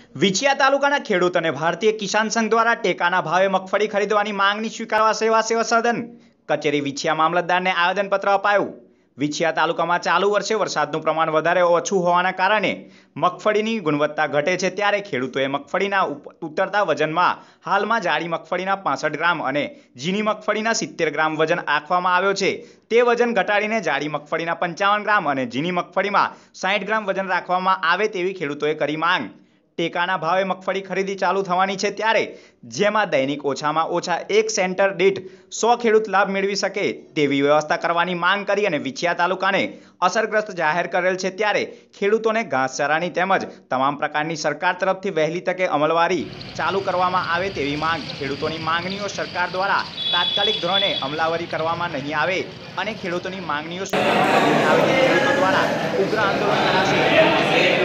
વિછિયા તાલુકાના ખેડૂત અને ભારતીય કિસાન સંઘ દ્વારા ટેકાના ભાવે મગફળી ખરીદવાની માંગણી સ્વીકારવા સેવા સદન કચેરી વિછિયા મામલતદારને આવેદનપત્ર અપાયું। વિછિયા તાલુકામાં ચાલુ વર્ષે વરસાદનું પ્રમાણ વધારે ઓછું હોવાના કારણે મગફળીની ગુણવત્તા ઘટે છે, ત્યારે ખેડૂતોએ મગફળીના ઉતરતા વજનમાં હાલમાં જાડી મગફળીના 65 ગ્રામ અને ઝીણી મગફળીના 70 ગ્રામ વજન આંકવામાં આવ્યો છે। તે વજન ઘટાડીને જાડી મગફળીના 55 ગ્રામ અને ઝીણી મગફળીમાં 60 ગ્રામ વજન રાખવામાં આવે તેવી ખેડૂતોએ કરી માંગ। ટેકાના ભાવે મગફળી ખરીદી ચાલુ થવાની છે, ત્યારે જેમાં દૈનિક ઓછામાં ઓછા એક સેન્ટર દીઠ 100 ખેડૂત લાભ મેળવી શકે તેવી વ્યવસ્થા કરવાની માંગ કરી અને વિછિયા તાલુકાને અસરગ્રસ્ત જાહેર કરેલ છે, ત્યારે ખેડૂતોને ઘાસચારાની તેમજ તમામ પ્રકારની સરકાર તરફથી વહેલી તકે અમલવારી ચાલુ કરવામાં આવે તેવી માંગ। ખેડૂતોની માંગણીઓ સરકાર દ્વારા તાત્કાલિક ધોરણે અમલાવરી કરવામાં નહીં આવે અને ખેડૂતોની માંગણીઓ સ્વીકારવામાં નહીં આવે તો ખેડૂતો દ્વારા ઉગ્ર આંદોલન કરાશે।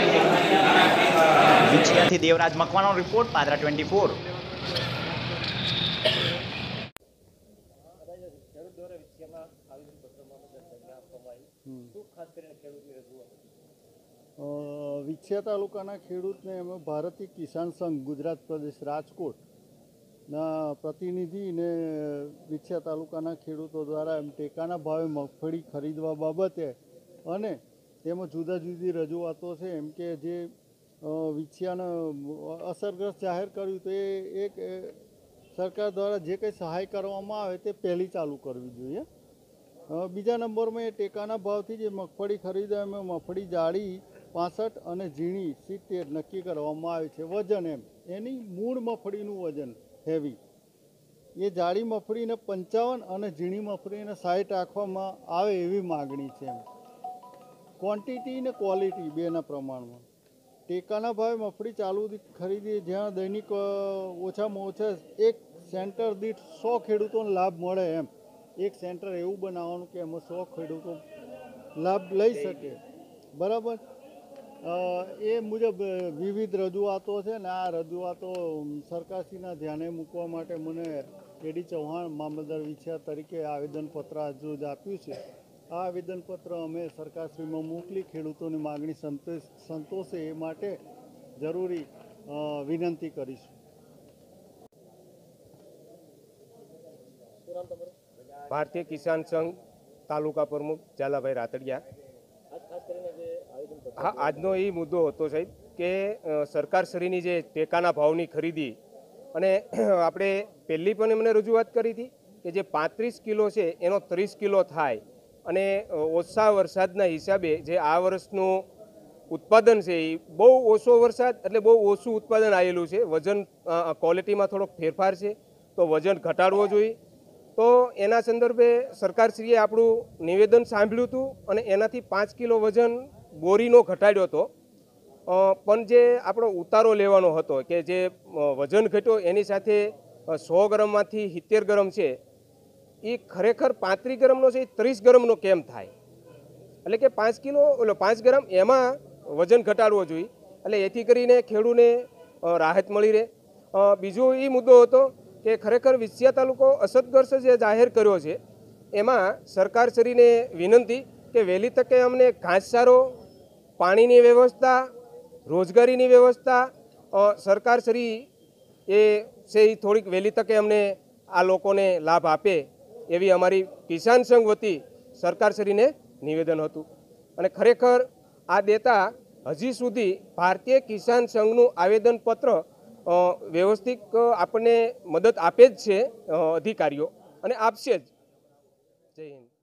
વિછિયાથી દેવરાજ મકવાનો રિપોર્ટ, પાદરા 24। વિછિયા તાલુકાના ખેડૂતને અમે ભારતીય કિસાન સંઘ ગુજરાત પ્રદેશ રાજકોટના પ્રતિનિધિને વિછિયા તાલુકાના ખેડૂતો દ્વારા ટેકાના ભાવે મગફળી ખરીદવા બાબતે અને તેમાં જુદા જુદી રજૂઆતો છે, એમ કે જે વિછિયાને અસરગ્રસ્ત જાહેર કર્યું તો એક સરકાર દ્વારા જે કંઈ સહાય કરવામાં આવે તે પહેલી ચાલુ કરવી જોઈએ। બીજા નંબરમાં એ ટેકાના ભાવથી જે મગફળી ખરીદે એમાં મગફળી જાડી 65 અને ઝીણી 70 નક્કી કરવામાં આવે છે। વજન એની મૂળ મગફળીનું વજન હેવી, એ જાડી મગફળીને 55 અને ઝીણી મગફળીને 60 રાખવામાં આવે એવી માગણી છે। ક્વોન્ટિટી ને ક્વોલિટી બેના પ્રમાણમાં ટેકાના ભાવે મગફળી ચાલુ ખરીદી જ્યાં દૈનિક ઓછામાં ઓછા એક સેન્ટર દીઠ 100 ખેડૂતોને લાભ મળે, એક સેન્ટર એવું બનાવવાનું કે એમાં 100 ખેડૂતો લાભ લઈ શકે, બરાબર। એ મુજબ વિવિધ રજૂઆતો છે ને આ રજૂઆતો સરકારશ્રીના ધ્યાને મૂકવા માટે મને કેડી ચૌહાણ મામલતદાર વિછિયા તરીકે આવેદનપત્ર આજરોજ આપ્યું છે। આ આવેદનપત્ર અમે સરકારશ્રીમાં મોકલી ખેડૂતોની માગણી સંતોષે એ માટે જરૂરી વિનંતી કરીશું। ભારતીય કિસાન સંઘ તાલુકા પ્રમુખ ઝાલાભાઈ રાતડિયા। હા, આજનો એ મુદ્દો હતો સાહેબ કે સરકારશ્રીની જે ટેકાના ભાવની ખરીદી અને આપણે પહેલી પણ એમને રજૂઆત કરી હતી કે જે 35 કિલો છે એનો 30 કિલો થાય અને ઓછા વરસાદના હિસાબે જે આ વર્ષનું ઉત્પાદન છે એ બહુ ઓછો વરસાદ એટલે બહુ ઓછું ઉત્પાદન આવેલું છે। વજન ક્વોલિટીમાં થોડોક ફેરફાર છે તો વજન ઘટાડવો જોઈએ। તો એના સંદર્ભે સરકારશ્રીએ આપણું નિવેદન સાંભળ્યું હતું અને એનાથી 5 કિલો વજન બોરીનો ઘટાડ્યો હતો, પણ જે આપણો ઉતારો લેવાનો હતો કે જે વજન ઘટ્યો એની સાથે 100 ગ્રામમાંથી 70 ગ્રામ છે એ ખરેખર 35 ગ્રામનો છે, 30 ગ્રામનો કેમ થાય? એટલે કે 5 ગ્રામ એમાં વજન ઘટાડવો જોઈએ, એટલે એથી કરીને ખેડૂતને રાહત મળી રહે। બીજો એ મુદ્દો હતો કે ખરેખર વિછિયા તાલુકો અસરગ્રસ્ત જે જાહેર કર્યો છે એમાં સરકારશ્રીને વિનંતી કે વહેલી તકે અમને ઘાસચારો, પાણીની વ્યવસ્થા, રોજગારીની વ્યવસ્થા સરકારશ્રી એ છે એ થોડીક વહેલી તકે અમને આ લોકોને લાભ આપે એવી અમારી કિસાન સંઘ વતી સરકારશ્રીને નિવેદન હતું। અને ખરેખર આ દેતા હજી સુધી ભારતીય કિસાન સંઘનું આવેદનપત્ર વ્યવસ્થિત આપણને મદદ આપે જ છે અધિકારીઓ અને આપશે જ। જય હિન્દ।